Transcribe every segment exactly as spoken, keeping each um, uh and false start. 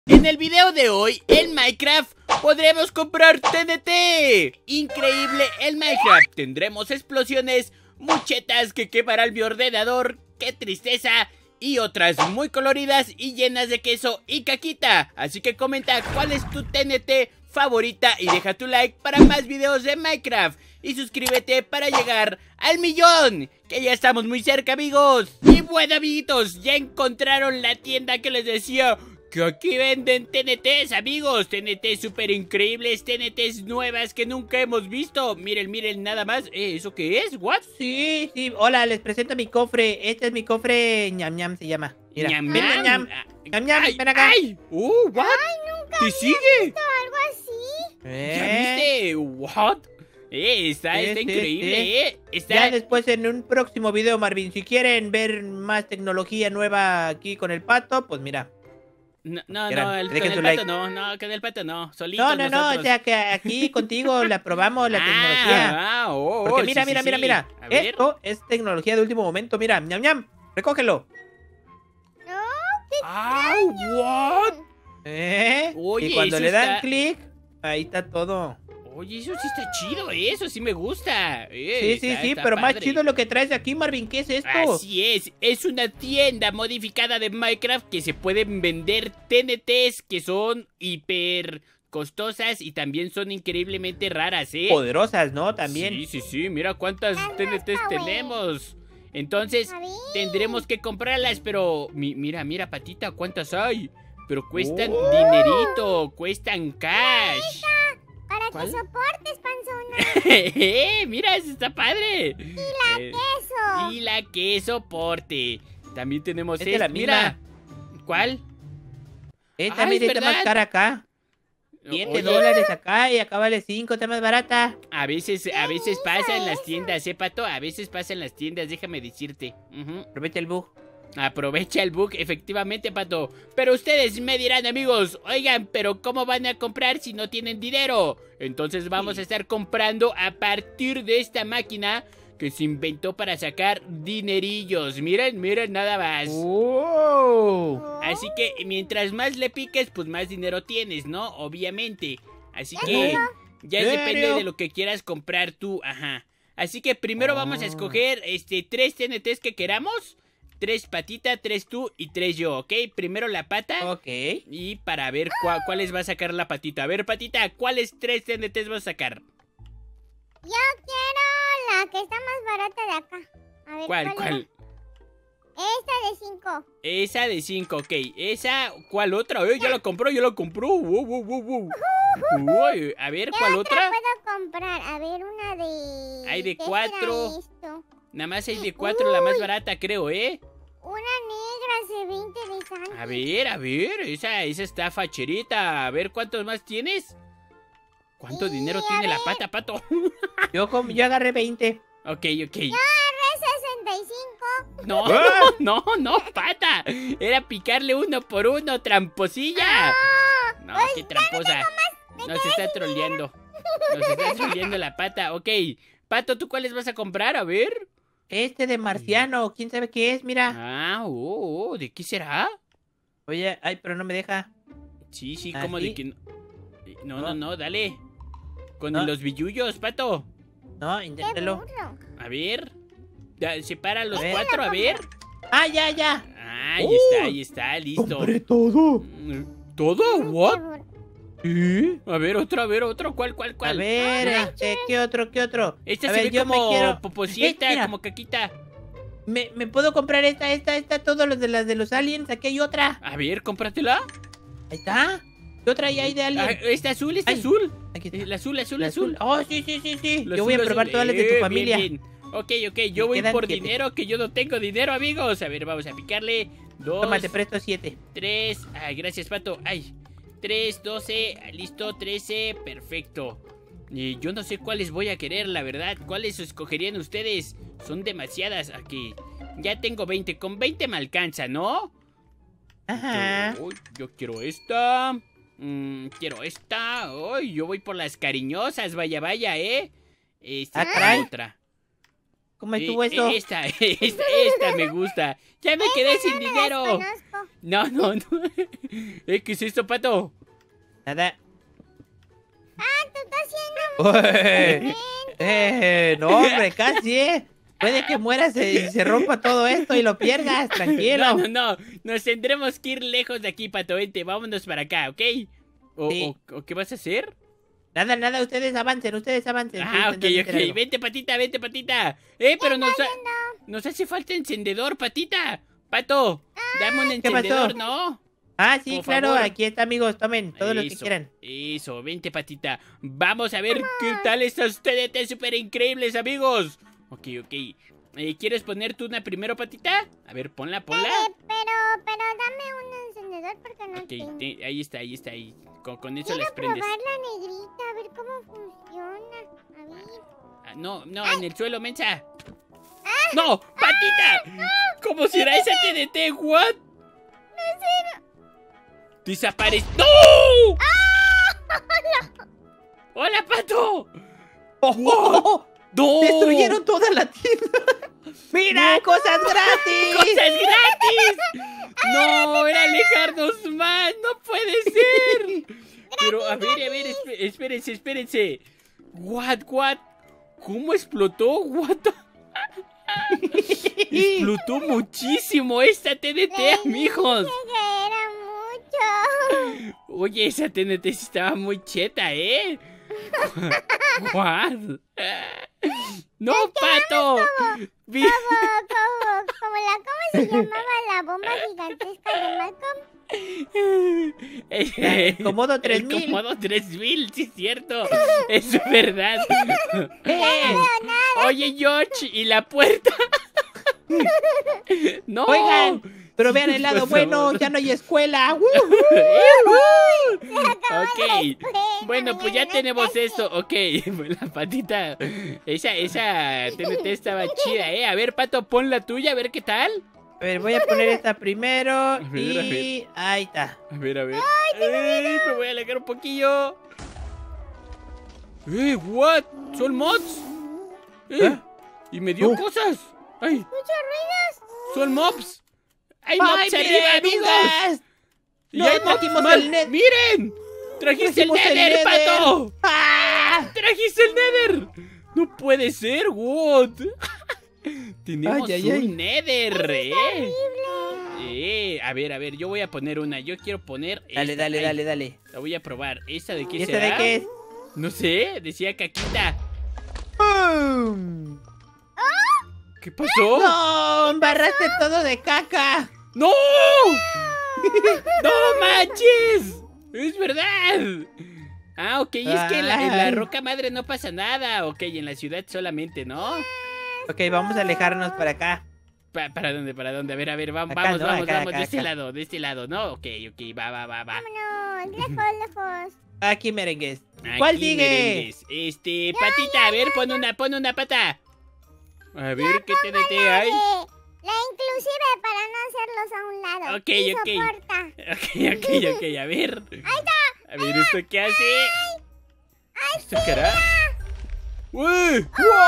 En el video de hoy, en Minecraft, podremos comprar T N T. Increíble el Minecraft. Tendremos explosiones, muchetas que quemarán mi ordenador, qué tristeza, y otras muy coloridas y llenas de queso y caquita. Así que comenta cuál es tu T N T favorita y deja tu like para más videos de Minecraft. Y suscríbete para llegar al millón, que ya estamos muy cerca, amigos. Y bueno, amiguitos, ya encontraron la tienda que les decía que aquí venden T N Ts, amigos. T N Ts súper increíbles, T N Ts nuevas que nunca hemos visto. Miren, miren, nada más. Eh, ¿Eso qué es? ¿What? Sí, sí, hola, les presento mi cofre. Este es mi cofre, ñam ñam se llama. Mira, Ñam, ven, ñam. ñam, ñam, ñam, Ay, ven acá. Ay, uh, what? Ay, nunca ¿Te había sigue? visto algo así. ¿Ya ¿Eh? viste? What? Eh, está, Sí, está sí, increíble, sí. eh. Está... Ya después en un próximo video, Marvin, si quieren ver más tecnología nueva aquí con el pato, pues mira. No, no, Quieran, no, el, con dejen el su pato like. no, no, con el pato no, solitos No, no, no, nosotros. o sea que aquí contigo la probamos la tecnología. Ah, ah, oh, Porque oh, mira, sí, mira, sí, mira, sí. mira. A ver. Esto es tecnología de último momento, mira, ñam ñam, recógelo. No, Ah, what? ¿Eh? Oye, y cuando eso le dan está- clic, ahí está todo. Oye, eso sí está chido, eh, eso sí me gusta. Eh, Sí, sí, está- sí, está pero más padre. chido lo que traes aquí, Marvin. ¿Qué es esto? Así es, es una tienda modificada de Minecraft que se pueden vender T N Ts que son hiper costosas y también son increíblemente raras, ¿eh? Poderosas, ¿no? También. Sí, sí, sí, mira cuántas Ah, T N Ts está bueno. tenemos. Entonces, A ver. tendremos que comprarlas, pero mi- mira, mira, Patita, ¿cuántas hay? Pero cuestan Oh. dinerito, cuestan cash. para ¿Cuál? que soportes, panzona. Mira, eso está padre. Y la Eh, queso. Y la que soporte. También tenemos Es de esta, la mira. ¿Cuál? Esta Ay, mira, es está más verdad. cara acá. siete Oye, dólares acá y acá vale cinco, está más barata. A veces, a veces hizo pasa en las eso? tiendas, ¿eh, Pato? A veces pasa en las tiendas, déjame decirte. Ujú. Aprovecha el bug. Aprovecha el bug, efectivamente, Pato. Pero ustedes me dirán, amigos, oigan, pero ¿cómo van a comprar si no tienen dinero? Entonces vamos a estar comprando a partir de esta máquina que se inventó para sacar dinerillos. Miren, miren, nada más. ¡Oh! Así que mientras más le piques, pues más dinero tienes, ¿no? Obviamente. Así que ya ¿En depende serio? de lo que quieras comprar tú, ajá. Así que primero vamos a escoger este tres T N Ts que queramos. Tres Patita, tres tú y tres yo, ¿ok? Primero la Pata. Ok. Y para ver cua- cuáles va a sacar la Patita. A ver, Patita, ¿cuáles tres T N Ts vas a sacar? Yo quiero la que está más barata de acá. A ver, ¿Cuál, ¿cuál? cuál? era? Esta de cinco. Esa de cinco, ok. Esa, ¿cuál otra? Eh, ya la compró, ya la compró. Wow, wow, wow, wow. Uy, a ver, ¿cuál ¿Qué otra? puedo comprar? A ver, una de... Hay de ¿qué cuatro. será esto? Nada más hay de cuatro, la más barata, creo, ¿eh? Una negra se ve interesante. A ver, a ver, esa, esa está facherita. A ver, ¿cuántos más tienes? ¿Cuánto Sí, dinero a tiene la ver. pata, Pato? Yo, com- yo agarré veinte. Ok, ok. sesenta y cinco. No, ¡Ah! no, no, Pata. Era picarle uno por uno, tramposilla. No, qué tramposa. Nos está troleando. Nos está troleando la Pata. Ok, Pato, ¿tú cuáles vas a comprar? A ver. Este de marciano, quién sabe qué es, mira. Ah, oh, oh, ¿de qué será? Oye, ay, pero no me deja. Sí, sí, ¿Ah, como sí? de que... no- No, no, No. no, dale. Con No. los billullos, Pato. No, Qué inténtalo. burro. A ver. Ya, separa los A ver. cuatro, a ver. Ah, ya, ya. Ah, ahí Oh, está, ahí está, listo. todo. Mm, ¿Todo? Qué ¿What? burro. ¿Sí? A ver, otro, a ver, otro. ¿Cuál, cuál, A cuál? ver, este, ¿qué otro, qué otro? Esta a se ver, ve yo me como quiero- poposieta, Eh, mira. como caquita. ¿Me, ¿Me puedo comprar esta, esta, esta, todos los de las de los aliens? Aquí hay otra. A ver, cómpratela. Ahí está. ¿Qué otra hay ahí de Ah, alien? esta azul, esta Ay, azul. Aquí está. El azul, azul, La azul. Oh, sí, sí, sí, sí. La Yo voy a azul, probar azul. todas las de Eh, tu bien, familia. bien. Ok, ok, yo Me voy quedan por siete. dinero, que yo no tengo dinero, amigos. A ver, vamos a picarle. Dos, Toma, te presto siete. tres. Ay, gracias, Pato. Ay, tres, doce. Listo, trece. Perfecto. Y yo no sé cuáles voy a querer, la verdad. ¿Cuáles escogerían ustedes? Son demasiadas. Aquí. Ya tengo veinte. Con veinte me alcanza, ¿no? Ajá. Uy, yo quiero esta. Mm, quiero esta. Uy, yo voy por las cariñosas. Vaya, vaya, ¿eh? Esta Ah, caray. otra. ¿Cómo Eh, estuvo eso? Esta, esta, esta me gusta. Ya me quedé sin No las dinero. conozco. No, no, no. ¿Eh, ¿Qué es esto, Pato? Nada. Ah, tú estás haciendo Ué, eh, no, hombre, casi, ¿eh? Puede que mueras y se rompa todo esto y lo pierdas, tranquilo. No, no, no. Nos tendremos que ir lejos de aquí, Pato. Vente, vámonos para acá, ¿ok? ¿O, Sí. o, o qué vas a hacer? Nada, nada, ustedes avancen, ustedes avancen. Ah, Estoy ok, intentando hacer ok. algo. Vente, Patita, vente, Patita. Eh, pero nos, ha- nos hace falta encendedor, Patita. Pato, dame un ¿Qué pasó? encendedor, ¿no? Ah, sí, Por claro, favor. aquí está, amigos, tomen todo lo que Eso, quieran. Eso, vente, Patita. Vamos a ver qué tal estos T D T súper increíbles, amigos. Ok, ok. Eh, ¿Quieres poner tú una primero, Patita? A ver, ponla, ponla. Eh, pero, pero dame un encendedor porque no tengo. Ok, te- ahí está, ahí está, ahí. Con, con eso Quiero las prendes. probar la negrita, a ver cómo funciona. A ver. Ah, no, no, en el suelo, mensa. ¡No! ¡Patita! ¿Cómo será esa T D T? ¿What? ¡Desaparece! ¡No! ¡Hola, Pato! ¡Oh, oh, oh! ¡No! ¡Destruyeron toda la tienda! ¡Mira, No. cosas gratis! ¡Cosas gratis! ¡No! ¡Era alejarnos más! ¡No puede ser! Pero, a ver, a ver, esp- espérense, espérense. ¿What, what? ¿Cómo explotó? ¿What? the- Explotó muchísimo esta T N T, amigos. Que era mucho. Oye, esa T N T sí estaba muy cheta, ¿eh? ¿What? ¡No, Pato! Vi- Como, como, como la, ¿cómo se llamaba la bomba gigantesca de Malcolm? Eh, Comodo el tres mil. Comodo tres mil, sí es cierto. Es verdad. ¡Eh! Oye, George, ¿y la puerta? No. Oigan, pero vean el lado Por bueno, favor. ya no hay escuela. ¡Uh! Ok, bueno, pues ya no tenemos está eso. Ok, pues la patita. Esa, esa T N T estaba chida, ¿eh? A ver, Pato, pon la tuya, a ver qué tal. A ver, voy a poner esta primero ver, y ahí está. A ver, a ver. ¡Ay, me voy a alejar un poquillo! ¡Eh, what! ¿Son mods? ¡Eh! ¿Eh? Y me dio Oh. cosas. ¡Ay! Muchos ruidos. ¡Son mobs! ¡Hay ¡Ay, mobs miren, arriba, amigos! amigas! ¡Y No, hay mobs trajimos mal! el net- ¡Miren! ¡Trajiste el Trajimos el Nether, Nether. Pato! ¡Ah! ¡Trajiste el Nether! ¡No puede ser! ¿What? Tenemos Ay, ay, ay. un Nether, ¿eh? Eh, a ver, a ver, yo voy a poner una. Yo quiero poner Dale, esta. dale, Ay, dale, dale. la voy a probar. ¿Esta de qué ¿Y esta será? de qué es? No sé, decía caquita. ¡Pum! ¿Qué pasó? ¡No! ¡Embarraste todo de caca! ¡No! ¡No manches! ¡Es verdad! Ah, ok, es que en la, en la Ay. roca madre no pasa nada. Ok, en la ciudad solamente, ¿no? Ok, vamos a alejarnos para acá. Pa- ¿Para dónde? ¿Para dónde? A ver, a ver, vamos, Acá, vamos, ¿no? vamos, Acá, vamos. acá, de este acá. lado, de este lado, ¿no? Ok, ok, va, va, va, va. Vámonos, lejos, lejos. Aquí, merengues. Aquí, ¿Cuál sigue? merengues. Este, patita, a ver, pon una, pon una pata. A ver, ¿qué T N T hay? La, la inclusive para no hacerlos a un lado. Ok, Y ok. soporta. Ok, ok, ok, a ver. A ver, ¿esto qué hace? ¿Esto qué hará? ¡Uy!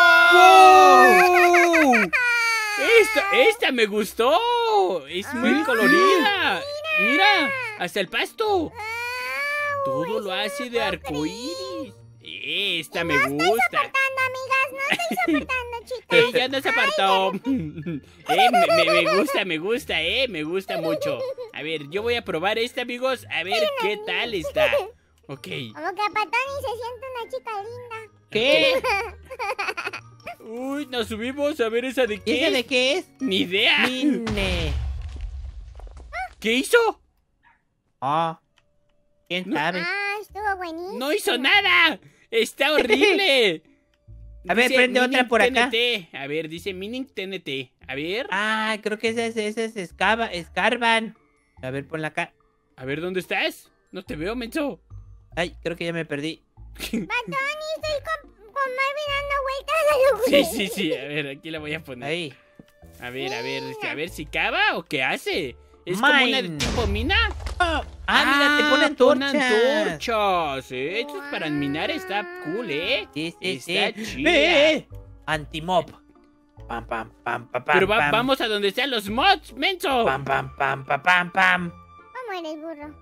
¡Wow! Esta, esta me gustó. Es muy Ah, colorida. Mira, hasta el pasto. Guau, Todo lo es hace muy de increíble. arcoíris. Esta me No estoy gusta. soportando, amigas, no estoy soportando, chicas. Eh, ya nos apartó. Eh, me, me- me gusta, me gusta, eh. Me gusta mucho. A ver, yo voy a probar esta, amigos. A ver qué tal está. Ok. Como que a Patoni se siente una chica linda. ¿Qué? Uy, nos subimos a ver esa de ¿Y qué. ese de qué es? Ni idea. Mine. ¿Qué hizo? Ah. ¿Quién No. sabe? Ah, estuvo buenísimo. No hizo nada. Está horrible. A ver, Dice prende otra Mining por acá. T N T. A ver, dice Mining T N T. A ver. Ah, creo que ese es, ese es escava, escarban. A ver, ponla acá. A ver, ¿dónde estás? No te veo, menso. Ay, creo que ya me perdí. Patoni, estoy con, con Marvin dando vueltas a lo Sí, sí, sí. A ver, aquí la voy a poner. Ahí. A ver, a ver, a ver si cava o qué hace. ¿Es como una de Mine. tipo mina? Oh, ah, mira, te ponen ponen torchas. torchas. ¿Eh? Esto es para minar, está cool, ¿eh? Sí, sí, Está sí. chida. ¡Eh, eh! Antimob. Pam, pam, pam, pam, pam. Pero va- pam. vamos a donde están los mods, menso. Pam, pam, pam, pam, pam, pam. ¿Cómo eres, burro?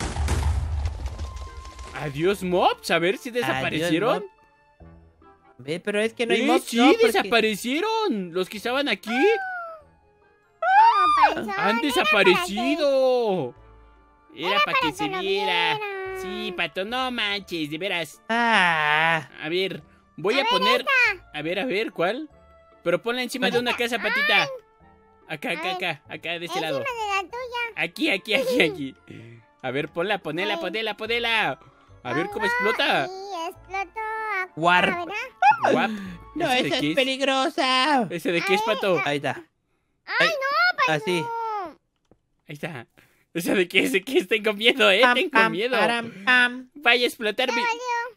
Adiós, mobs. A ver si desaparecieron. Adiós, mob. Ve, pero es que no hay Eh, mobs, sí, ¿no? Porque- desaparecieron. Los que estaban aquí No, panzón, han era desaparecido. Era para que para se que lo viera. vieran. Sí, pato, no manches, de veras. Ah, A ver, voy a, A ver, poner. A ver, a ver, ¿cuál? Pero ponla encima de una casa, patita. Acá, acá, Ay. acá, acá de este Encima lado. de la tuya. Aquí, aquí, aquí, aquí. A ver, ponla, ponela, Ay. ponela, ponela. A ver cómo explota. Sí, explotó. acá, Warp. ¿verdad? Guap. no, ¿Ese de esa qué es es? peligrosa. ¿Ese de qué es, pato? Ahí está. Ay, no, Así. no. Ahí está. ¿Ese de qué es? ¿De qué es? Tengo miedo, eh. Pam, Tengo pam, miedo. param, pam. Vaya a explotar mi...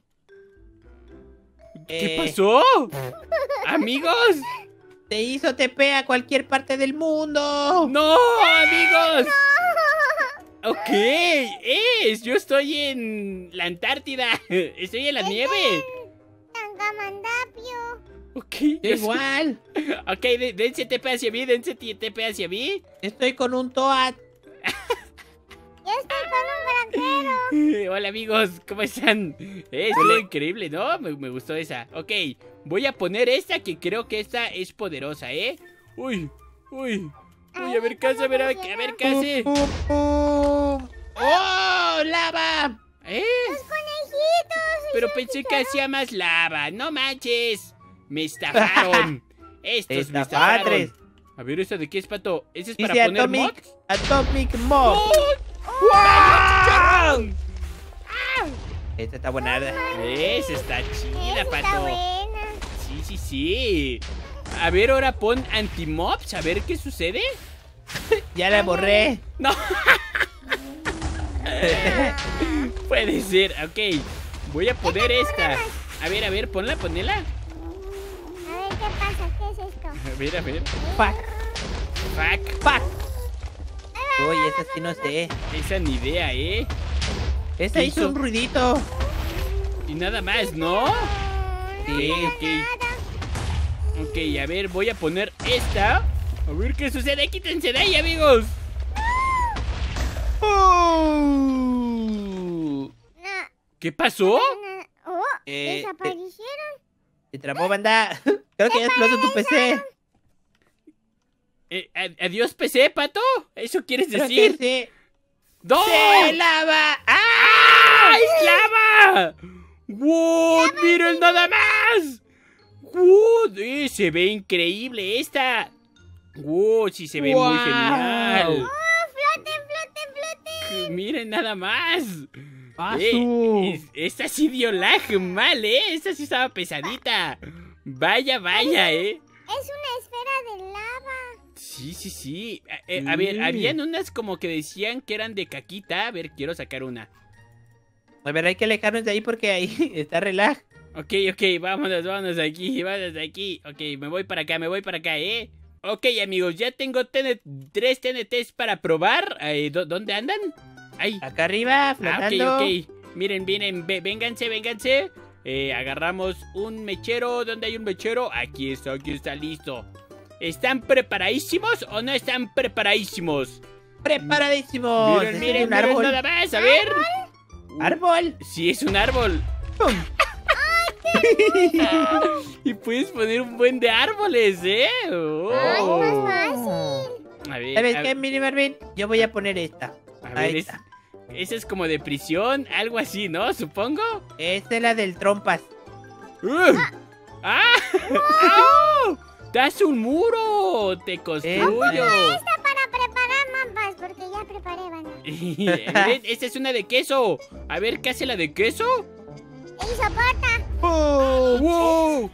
¿Qué Eh, pasó? Amigos. Te hizo T P a cualquier parte del mundo. No, amigos. Ok, es, yo estoy en la Antártida. Estoy en la nieve. Tangamandapio. Ok, Yo yo igual. soy- Ok, de- dense T P hacia mí, dense T P hacia mí. Estoy con un Toad. Yo estoy con un granjero. Hola amigos, ¿cómo están? Eh, estuvo increíble, ¿no? Me, me gustó esa. Ok, voy a poner esta que creo que esta es poderosa, ¿eh? Uy, uy. Uy, a ver qué hace, a ver, a ver, a ver qué hace. Pum, pum, pum. ¡Oh, lava! ¿Eh? Conejitos. Pero pensé que hacía más lava. No manches. Me estafaron. Estos me Estafatres. estafaron. A ver, ¿esa de qué es, pato? ¿Ese es Dice para poner Atomic, mods? Atomic Mob. ¡Oh! ¡Vaya, chicharrón! Esta está buena. Esa está chida, Esa está pato. buena. Sí, sí, sí. A ver, ahora pon anti-mobs. A ver qué sucede. Ya la borré. No. Puede ser. Ok. Voy a poner esta. A ver, a ver, ponla, ponela. A ver qué pasa. ¿Qué es esto? A ver, a ver. Fuck, Fuck. fuck. Uy, esa sí no sé. Esa ni idea, ¿eh? Esa hizo Hizo- un ruidito. Y nada más, ¿no? Sí, ok. Ok, a ver, voy a poner esta. A ver qué sucede. Quítense de ahí, amigos. No. ¿Qué pasó? no. Oh, Eh, desaparecieron. Se trabó, banda. Creo que ya explotó tu P C. Eh, ad- adiós, P C, pato. ¿Eso quieres Creo que decir? sí. ¡No! ¡Se lava! ¡Ah! ¡Ah! ¡Es lava! ¡Wow! ¡Miren nada más! ¡Wow! Eh, se ve increíble esta. ¡Wow! Sí, se ve muy Guau. genial. Oh, floten, floten, floten. Miren nada más. ¡Pasu! Eh, es- esta sí dio lag mal, ¿eh? Esta sí estaba pesadita. Vaya, vaya, ¿eh? Es una esfera de lava. Sí, sí, sí. A, eh, a ver, Sí. habían unas como que decían que eran de caquita. A ver, quiero sacar una. A ver, hay que alejarnos de ahí porque ahí está relaj. Ok, ok, vámonos, vámonos de aquí, vámonos de aquí. Ok, me voy para acá, me voy para acá, ¿eh? Ok, amigos, ya tengo T N tres T N Ts para probar. Eh, ¿dó- ¿Dónde andan? Ahí. Acá arriba, Ah, flotando. ok, ok. Miren, miren, ve- vénganse, vénganse. Eh, agarramos un mechero. ¿Dónde hay un mechero? Aquí está, aquí está, listo. ¿Están preparadísimos o no están preparadísimos? Preparadísimos. Miren, Ese es miren, un miren, árbol. nada más, a ver. Árbol. Sí, es un árbol. Pum. Y puedes poner un buen de árboles, ¿eh? Oh. Ay, más fácil. A ver, ¿Sabes a, qué, Mini Marvin? Yo voy a poner esta. a ver, Ahí es- está. esa es como de prisión, algo así, ¿no? Supongo. Esta es la del trompas. ¡Uh! ¡Ah! ¡Au! ¡Te hace un muro! ¡Te construyo! Esta para preparar mapas, porque ya preparé, banda. Miren, esta es una de queso. A ver, ¿qué hace la de queso? Y soporta. ¡Oh! ¡Wow!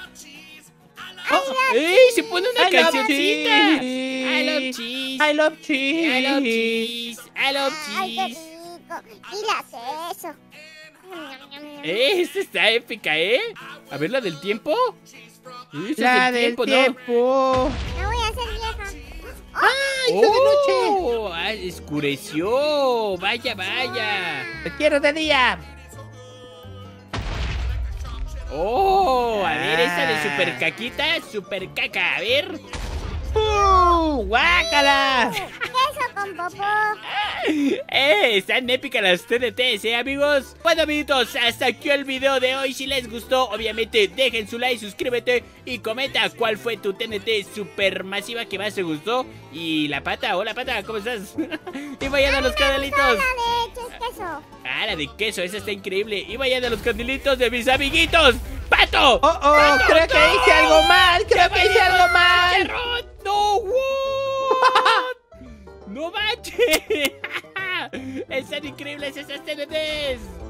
¡Ey! Se pone una I love cancioncita. cheese. I love cheese. I love I cheese. love cheese. I love Ay, qué cheese. rico. Y la queso. Eh, esta está épica, ¿eh? A ver la del tiempo. Esa La es del tiempo, tiempo. Me voy a hacer vieja. ¡Ay, ¿no? hizo de noche! ¡Oh! Ah, escureció. Vaya, vaya. ¡Te quiero de día! Oh, a ver, esa de super caquita, super caca, a ver. ¡Uh! ¡Guácala! Queso con popó. Eh, están épicas las T N Ts, ¿eh, amigos? Bueno, amiguitos, hasta aquí el video de hoy. Si les gustó, obviamente, dejen su like, suscríbete y comenta cuál fue tu T N T super masiva que más te gustó. Y la pata, hola pata, ¿cómo estás? Y vayan a los canalitos. La de queso. Ah, la de queso, esa está increíble. Y vayan a los canalitos de mis amiguitos. ¡Pato! ¡Oh, oh! ¡Pato, Creo no! que hice algo mal, creo que hice algo mal. ¡Cerró! ¡No! ¡What! ¡No manches! ¡Están increíbles esas T N Ts!